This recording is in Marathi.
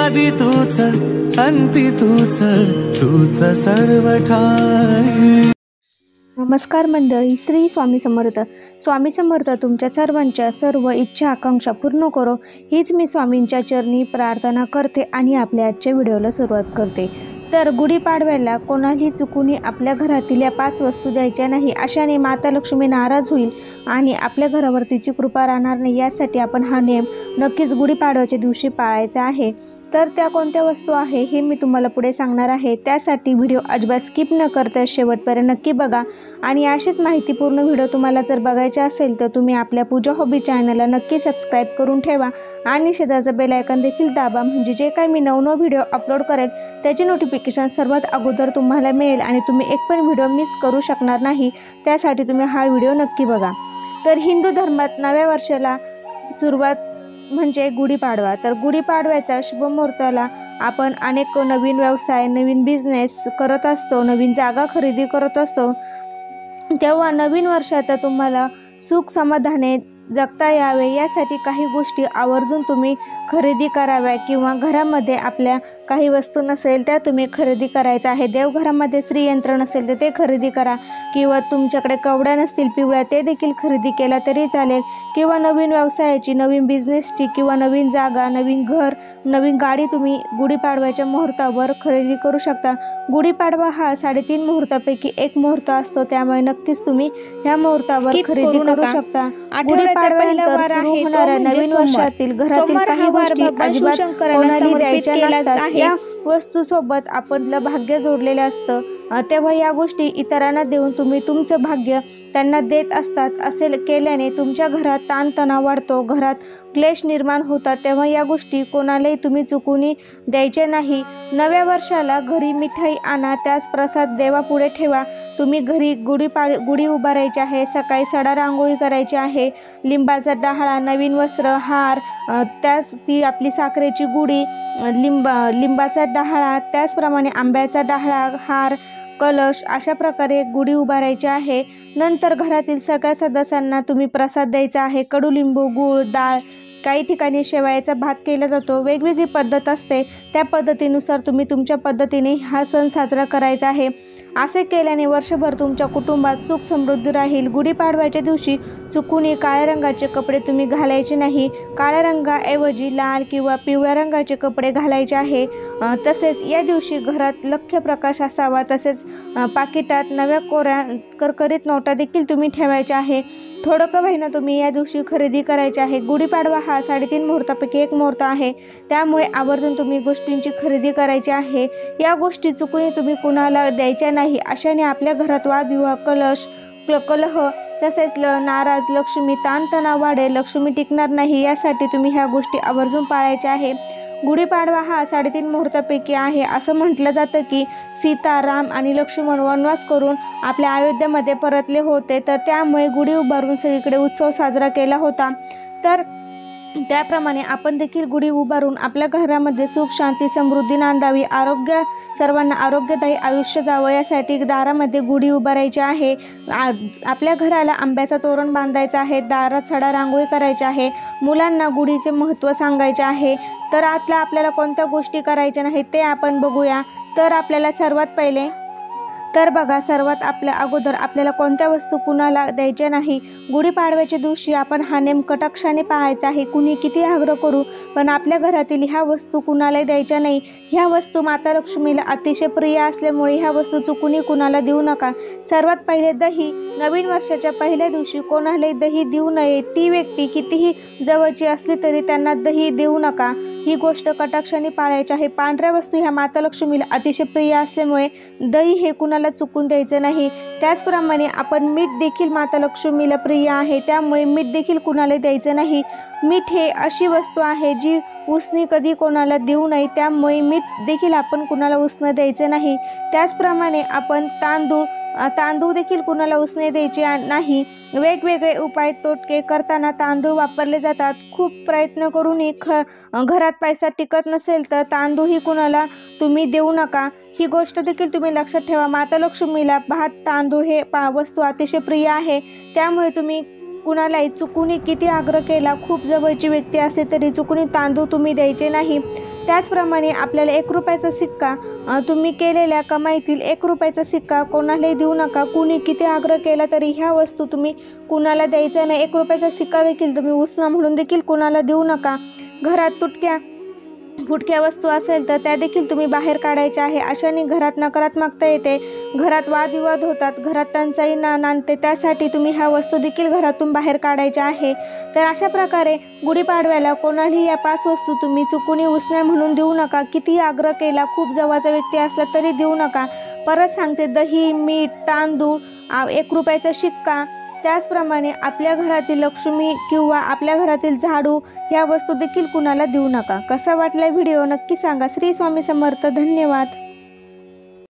आदि तूच अंती तूच, तूच सर्व ठाई। नमस्कार मंडळी, श्री स्वामी समर्थ। स्वामी समर्थ तुमच्या सर्वांच्या सर्व इच्छा आकांक्षा पूर्ण करो, हीच मी स्वामींच्या चरणी प्रार्थना करते आणि आपल्या आजच्या व्हिडिओला सुरुवात करते। तर गुढीपाडव्याला कोणालाही चुकून आपल्या घरातील या 5 वस्तू द्यायच्या नाही, अशाने माता लक्ष्मी नाराज होईल आणि आपल्या घरावर तिची कृपा राहणार नाही। यासाठी आपण हा नियम नक्कीच गुढीपाडव्याच्या दिवशी पाळायचा आहे। तर त्या कोणत्या वस्तू आहे हे मी तुम्हाला पुढे सांगणार आहे। त्यासाठी व्हिडिओ अजिबात स्किप न करता शेवटपर्यंत नक्की बघा आणि अशीच माहितीपूर्ण व्हिडिओ तुम्हाला जर बघायचे असेल तर तुम्ही आपल्या पूजा हॉबी चॅनलला नक्की सबस्क्राईब करून ठेवा आणि शेजारचं बेल आयकॉन देखील दाबा, म्हणजे जे काही मी नवनव व्हिडिओ अपलोड करेल त्याची नोटिफिकेशन सर्वात अगोदर तुम्हाला मिळेल आणि तुम्ही एक पण व्हिडिओ मिस करू शकणार नाही। त्यासाठी तुम्ही हा व्हिडिओ नक्की बघा। तर हिंदू धर्मात नव्या वर्षाला सुरुवात म्हणजे गुढीपाडवा। तर गुढीपाडव्याच्या शुभ मुहूर्ताला आपण अनेक नवीन व्यवसाय, नवीन बिझनेस करत असतो, नवीन जागा खरेदी करत असतो। तेव्हा नवीन वर्षात तुम्हाला सुख समाधाने जगता यावे यासाठी काही गोष्टी आवर्जून तुम्ही खरेदी कराव्या किंवा घरामध्ये आपल्या काही वस्तू नसेल त्या तुम्ही खरेदी करायचा आहे। देवघरामध्ये श्रीयंत्र नसेल तर ते खरेदी करा किंवा तुमच्याकडे कवड्या नसतील पिवळ्या ते देखील खरेदी केला तरी चालेल किंवा नवीन व्यवसायाची, नवीन बिझनेसची किंवा नवीन जागा, नवीन घर, नवीन गाडी तुम्ही गुढीपाडव्याच्या मुहूर्तावर खरेदी करू शकता। गुढीपाडवा हा 3.5 मुहूर्तापैकी एक मुहूर्त असतो, त्यामुळे नक्कीच तुम्ही ह्या मुहूर्तावर खरेदी करू शकता। गुढीपाडव्यानंतर सुरू होणाऱ्या नवीन वर्षातील घरातील काही गोष्टी अजिबात कोणालाही द्यायच्या नसतात। या वस्तूसोबत आपलं भाग्य जोडलेलं असतं, तेव्हा या गोष्टी इतरांना देऊन तुम्ही तुमचं भाग्य त्यांना देत असतात। असे केल्याने तुमच्या घरात ताणतणाव वाढतो, घरात क्लेश निर्माण होतात, तेव्हा या गोष्टी कोणालाही तुम्ही चुकून द्यायच्या नाही। नव्या वर्षाला घरी मिठाई आणा, त्यास प्रसाद देवापुढे ठेवा। तुम्ही घरी गुढी उभारायची आहे, सकाळी सडा रांगोळी करायची आहे, लिंबाचा डहाळा, नवीन वस्त्र, हार, त्यास ती आपली साखरेची गुढी, लिंबाचा डहाळा, त्याचप्रमाणे आंब्याचा डहाळा, हार, कलश, अशा प्रकारे गुढी उभारायची आहे। नंतर घरातील सगळ्या सदस्यांना तुम्ही प्रसाद द्यायचा आहे। कडुलिंबू, गूळ, डाळ, काही ठिकाणी शेवयाचा भात केला जातो, वेगवेगळी पद्धत असते, त्या पद्धतीनुसार तुम्ही तुमच्या पद्धतीने हा सण साजरा करायचा आहे। असे केल्याने वर्षभर तुमच्या कुटुंबात सुख समृद्धी राहील। गुढीपाडव्याच्या दिवशी चुकून काळ्या रंगाचे कपडे तुम्ही घालायचे नाही, काळ्या रंगाऐवजी लाल किंवा पिवळ्या रंगाचे कपडे घालायचे आहे। तसेच या दिवशी घरात लख्ख प्रकाश असावा, तसेच पाकिटात नव्या कोऱ्या करकरीत नोटा देखील तुम्ही ठेवायच्या आहे। थोडं का होईना तुम्ही या दिवशी खरेदी करायची आहे। गुढीपाडवा हा 3.5 मुहूर्तापैकी एक मुहूर्त आहे, त्यामुळे आवर्जून तुम्ही गोष्टींची खरेदी करायची आहे। या गोष्टी चुकून तुम्ही कुणाला द्यायच्या नाही, अशाने आपल्या घरात वादविवाह, कलह, तसेच नाराज लक्ष्मी, ताणतणाव वाढेल, लक्ष्मी टिकणार नाही। यासाठी तुम्ही ह्या गोष्टी आवर्जून पाळायच्या आहे। गुढीपाडवा हा 3.5 मुहूर्तापैकी आहे। असं म्हटलं जातं की सीता, राम आणि लक्ष्मण वनवास करून आपल्या अयोध्येमध्ये परतले होते, तर त्यामुळे गुढी उभारून सगळीकडे उत्सव साजरा केला होता। तर त्याप्रमाणे आपण देखील गुढी उभारून आपल्या घरामध्ये सुख, शांती, समृद्धी नांदावी, सर्वांना आरोग्यदायी आयुष्य जावं यासाठी दारामध्ये गुढी उभारायची आहे। आपल्या घराला आंब्याचा तोरण बांधायचा आहे, दारात सडा रांगोळी करायची आहे, मुलांना गुढीचे महत्त्व सांगायचे आहे। तर आता आपल्याला कोणत्या गोष्टी करायच्या नाहीत ते आपण बघूया। तर आपल्याला सर्वात आपल्या अगोदर आपल्याला कोणत्या वस्तू कुणाला द्यायच्या नाही। गुढीपाडव्याच्या दिवशी आपण हा नेम कटाक्षाने पाळायचा आहे। कुणी किती आग्रह करू पण आपल्या घरातील ह्या वस्तू कुणालाही द्यायच्या नाही। ह्या वस्तू माता लक्ष्मीला अतिशय प्रिय असल्यामुळे ह्या वस्तू चुकूनही कुणाला देऊ नका। सर्वात पहिले दही, नवीन वर्षाच्या पहिल्या दिवशी कोणालाही दही देऊ नये। ती व्यक्ती कितीही जवळची असली तरी त्यांना दही देऊ नका, ही गोष्ट कटाक्षाने पाळायची आहे। पांढऱ्या वस्तू ह्या माता लक्ष्मीला अतिशय प्रिय असल्यामुळे दही हे कुणाला चुकून द्यायचं नाही। त्याचप्रमाणे आपण मीठ देखील माता लक्ष्मीला प्रिय आहे, त्यामुळे मीठ देखील कुणाला द्यायचं नाही। मीठ हे अशी वस्तू आहे जी उसने कधी कोणाला देऊ नये, त्यामुळे मीठ देखील आपण कुणाला उसने द्यायचं नाही। त्याचप्रमाणे आपण तांदूळ देखील कुणाला उसने द्यायचे नाही। वेगवेगळे उपाय तोटके करताना तांदूळ वापरले जातात। खूप प्रयत्न करूनही घरात पैसा टिकत नसेल तर तांदूळही कुणाला तुम्ही देऊ नका, ही गोष्ट देखील तुम्ही लक्षात ठेवा। माता लक्ष्मीला भात, तांदूळ हे वस्तू अतिशय प्रिय आहे, त्यामुळे तुम्ही कुणालाही चुकून किती आग्रह केला, खूप जवळची व्यक्ती असते तरी चुकून तांदूळ तुम्ही द्यायचे नाही। त्याचप्रमाणे आपल्याला 1 रुपयाचा सिक्का तुम्ही केलेल्या कमाईतील 1 रुपयाचा सिक्का कोणालाही देऊ नका। कुणी किती आग्रह केला तरी ह्या वस्तू तुम्ही कुणाला द्यायचा नाही। 1 रुपयाचा सिक्का देखील तुम्ही उसना म्हणून देखील कुणाला देऊ नका। घरात तुटक्या फुटक्या वस्तू असेल तर त्या देखील तुम्ही बाहेर काढायच्या आहे। अशाने घरात नकारात्मकता येते, घरात वादविवाद होतात, घरात टंचाई नांदते। त्यासाठी तुम्ही ह्या वस्तू देखील घरातून बाहेर काढायच्या आहे। तर अशा प्रकारे गुढीपाडव्याला कोणालाही या 5 वस्तू तुम्ही चुकून उसण्या म्हणून देऊ नका। किती आग्रह केला, खूप जवळचा व्यक्ती असला तरी देऊ नका। परत सांगते, दही, मीठ, तांदूळ, 1 रुपयाचा शिक्का, त्याचप्रमाणे आपल्या घरातील लक्ष्मी किंवा आपल्या घरातील झाडू ह्या वस्तू देखील कुणाला देऊ नका। कसा वाटला व्हिडिओ नक्की सांगा। श्री स्वामी समर्थ। धन्यवाद।